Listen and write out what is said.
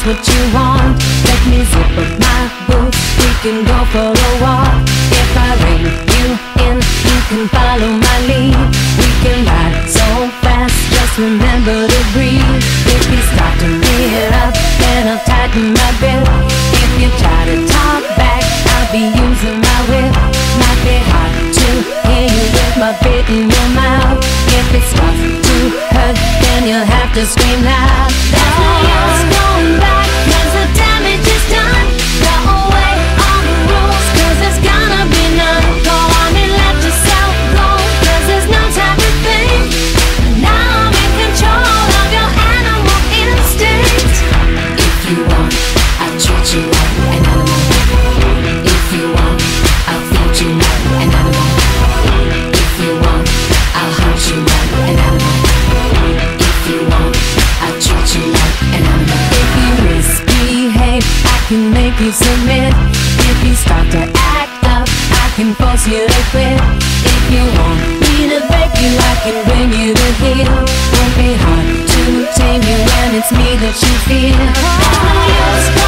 what you want. Let me zip up my boots, we can go for a walk. If I rein you in, you can follow my lead. We can ride so fast, just remember to breathe. If you start to rear up, then I'll tighten my grip. If you try to talk back, I'll be using my whip. Might be hard to hear you with my bit in your mouth. If it starts to hurt, then you'll have to scream loud. There's no use going back, 'cause the damage is done. Throw away all the rules, 'cause there's gonna be none. Go on and let yourself go, 'cause there's no time to think. Now I'm in control of your animal instinct. If you want, I'll treat you like an animal. If you want, I'll feed you like an animal. If you want, I'll hunt you like an animal. If you want, I'll treat you like an animal. If you misbehave, I can make you submit. If you start to act up, I can force you to quit. If you want me to break you, I can bring you to heel. Won't be hard to tame you when it's me that you feel.